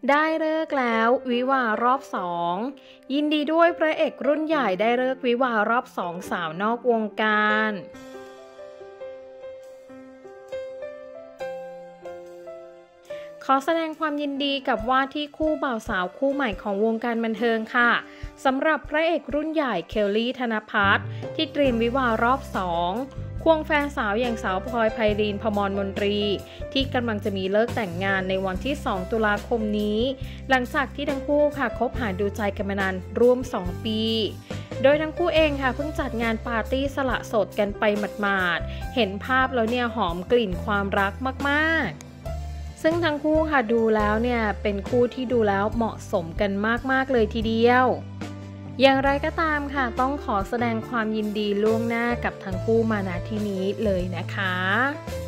ได้ฤกษ์แล้ววิวาห์รอบ2ยินดีด้วยพระเอกรุ่นใหญ่ได้ฤกษ์วิวาห์รอบ2สาวนอกวงการขอแสดงความยินดีกับว่าที่คู่บ่าวสาวคู่ใหม่ของวงการบันเทิงค่ะสำหรับพระเอกรุ่นใหญ่เคลลี่ธนภัทรที่เตรียมวิวาห์รอบ2ควงแฟนสาวอย่างสาวพลอยไพรินพมรมนตรีที่กำลังจะมีเลิกแต่งงานในวันที่2ตุลาคมนี้หลังจากที่ทั้งคู่ค่ะคบหาดูใจกันมานานร่วม2ปีโดยทั้งคู่เองค่ะเพิ่งจัดงานปาร์ตี้สละโสดกันไปหมาดๆเห็นภาพแล้วเนี่ยหอมกลิ่นความรักมากๆซึ่งทั้งคู่ค่ะดูแล้วเนี่ยเป็นคู่ที่ดูแล้วเหมาะสมกันมากๆเลยทีเดียวอย่างไรก็ตามค่ะต้องขอแสดงความยินดีล่วงหน้ากับทั้งคู่มาณที่นี้เลยนะคะ